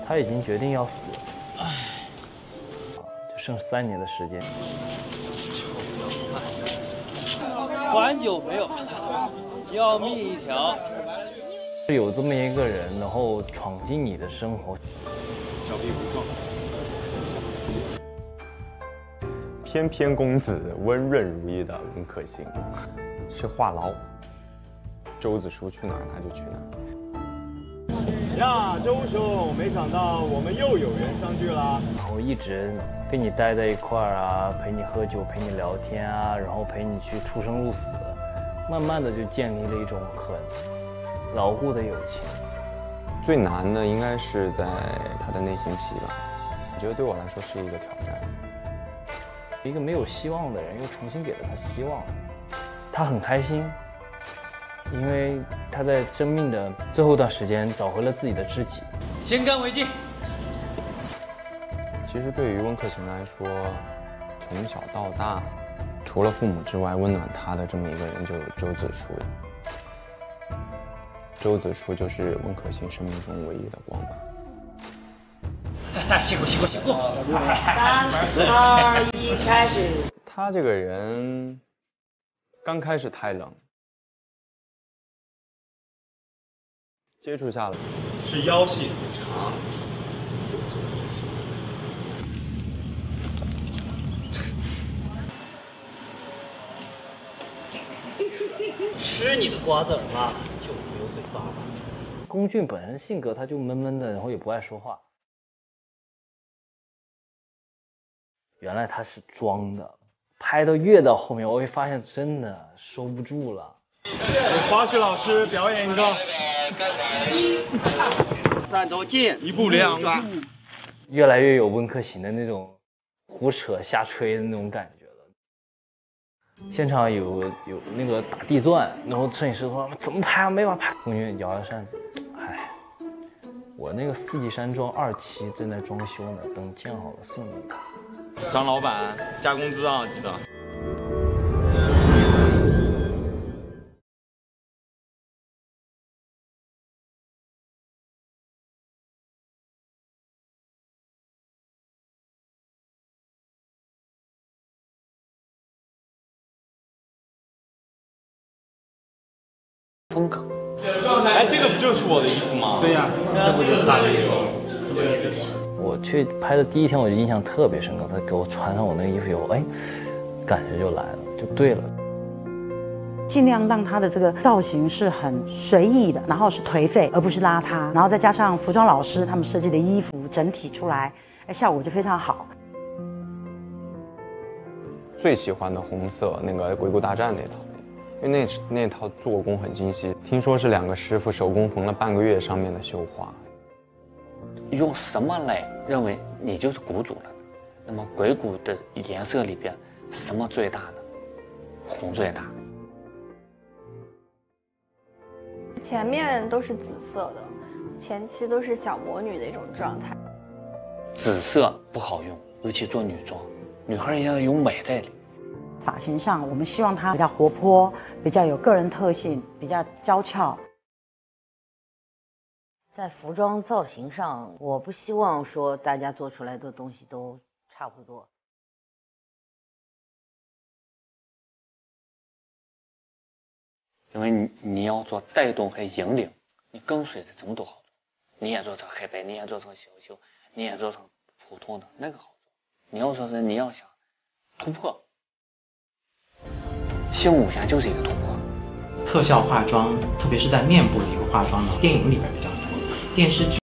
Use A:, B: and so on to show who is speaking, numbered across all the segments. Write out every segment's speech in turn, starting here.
A: 他已经决定要死了，就剩3年的时间。
B: 还酒没有，要命一条。
A: 有这么一个人，然后闯进你的生活，
C: 小臂不壮。翩翩公子，温润如玉的文可行，是话痨。周子舒去哪儿他就去哪儿。呀，周兄，没想到我们又有缘相聚啦！
A: 然后一直跟你待在一块儿啊，陪你喝酒，陪你聊天啊，然后陪你去出生入死，慢慢的就建立了一种很牢固的友情。
C: 最难的应该是在他的内心戏吧，我觉得对我来说是一个挑战。
A: 一个没有希望的人又重新给了他希望，他很开心，因为他在生命的最后一段时间找回了自己的知己。
B: 先干为敬。
C: 其实对于温客行来说，从小到大，除了父母之外，温暖他的这么一个人就有周子舒。周子舒就是温客行生命中唯一的光吧。
B: 辛苦。3、
D: 2、1，开始。
C: 他这个人刚开始太冷，接触下来是腰细腿长，
B: 吃你的瓜子儿嘛，就留嘴巴吧。
A: 龚俊本身性格他就闷闷的，然后也不爱说话。原来他是装的，拍到越到后面，我会发现真的收不住了。
C: 华胥老师表演一个
D: 3周见
C: ，1步2个，
A: 越来越有温客行的那种胡扯瞎吹的那种感觉了。现场有那个打地钻，然后摄影师说怎么拍啊，没法拍。龚俊摇摇扇子，唉，我那个4季山庄2期正在装修呢，等建好了送你。
C: 张老板加工资啊，记得。
B: 风格。
C: 哎，这个不就是我的衣服吗？对呀，这不就是他的衣服？
A: 我去拍的第1天，我就印象特别深刻。他给我穿上我那个衣服以后，哎，感觉就来了，就对了。
E: 尽量让他的这个造型是很随意的，然后是颓废而不是邋遢，然后再加上服装老师他们设计的衣服，整体出来，哎，效果就非常好。
C: 最喜欢的红色那个鬼谷大战那套，因为那套做工很精细，听说是2个师傅手工缝了半个月上面的绣花。
F: 用什么来认为你就是谷主呢？那么鬼谷的颜色里边，什么最大呢？红最大。
G: 前面都是紫色的，前期都是小魔女的一种状态。
F: 紫色不好用，尤其做女装，女孩要有美在里。
E: 发型上，我们希望它比较活泼，比较有个人特性，比较娇俏。
D: 在服装造型上，我不希望说大家做出来的东西都差不多。
F: 因为你要做带动和引领，你跟随着怎么都好做。你也做成黑白，你也做成小袖，你也做成普通的，那个好做。你要说是你要想突破，新武侠就是一个突破。
H: 特效化妆，特别是在面部的一个化妆呢，电影里边比较多，电视剧。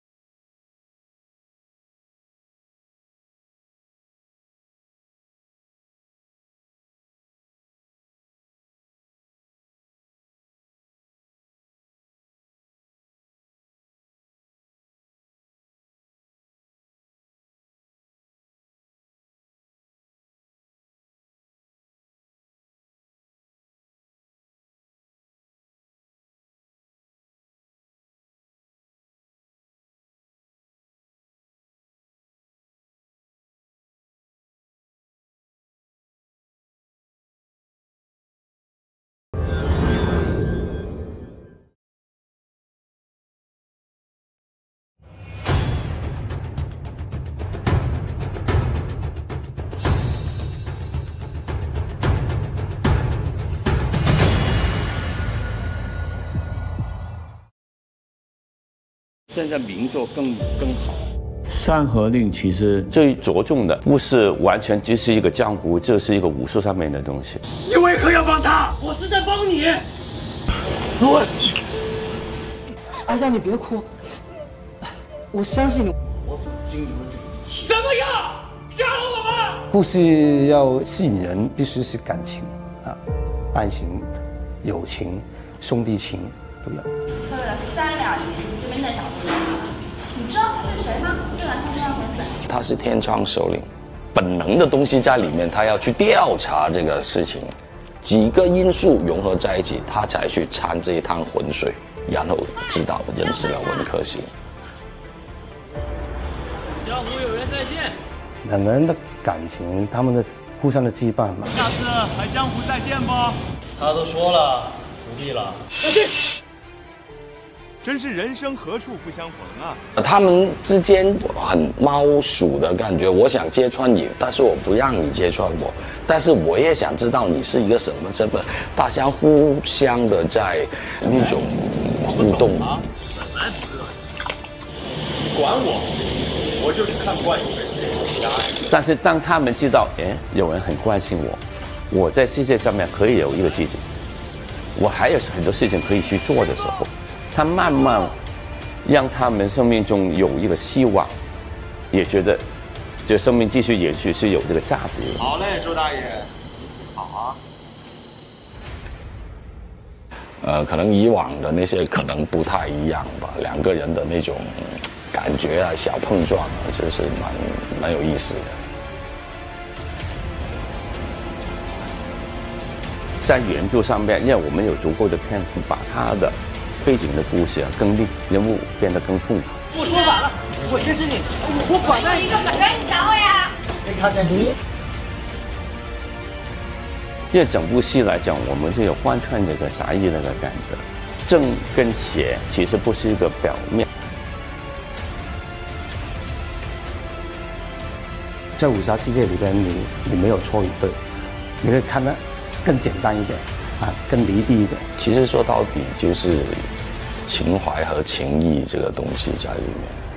I: 现在名作更好。
J: 山河令其实最着重的不是完全只是一个江湖，这是一个武术上面的东西。
I: 你为何要帮他？我是在帮你。滚！
K: 阿香，你别哭，我相信你。
I: 我所经营的这一切，怎么样？杀了我们！
K: 故事要吸引人，必须是感情啊，爱情、友情、兄弟情都要。
L: 喝了3两银，这边那小子，你知道他是谁吗？这两天要钱仔。
M: 他是天窗首领，本能的东西在里面，他要去调查这个事情，几个因素融合在一起，他才去掺这一趟浑水，然后知道认识了文科星。
B: 江湖有缘再见。
K: 两个人的感情，他们的互相的羁绊嘛。
I: 下次还江湖再见不？
B: 他都说了，不必了。
C: 真是人生何处不相逢啊！
M: 他们之间很猫鼠的感觉，我想揭穿你，但是我不让你揭穿我，但是我也想知道你是一个什么身份，大家互相的在那种互动。
I: 本来不热闹，管我就是看不惯有人这种压力。
J: 但是当他们知道，有人很关心我，我在世界上面可以有一个自己，我还有很多事情可以去做的时候，他慢慢让他们生命中有一个希望，也觉得这生命继续延续是有这个价值的。
I: 好嘞，周大爷，好
M: 啊。可能以往的那些可能不太一样吧，两个人的那种感觉啊，小碰撞啊，就是蛮有意思的。
J: 在原著上面，因为我们有足够的篇幅，把他的背景的故事更立，人物变得更丰富。
B: 我说反了，我支持你，我管他一个本人找我呀！
K: 跟他在离。
J: 这整部戏来讲，我们就有贯穿这个侠义那个感觉，正跟邪其实不是一个表面。
K: 在武侠世界里边，你没有错与对，你会看得更简单一点啊，更离地一点。
M: 其实说到底就是情怀和情谊这个东西在里面。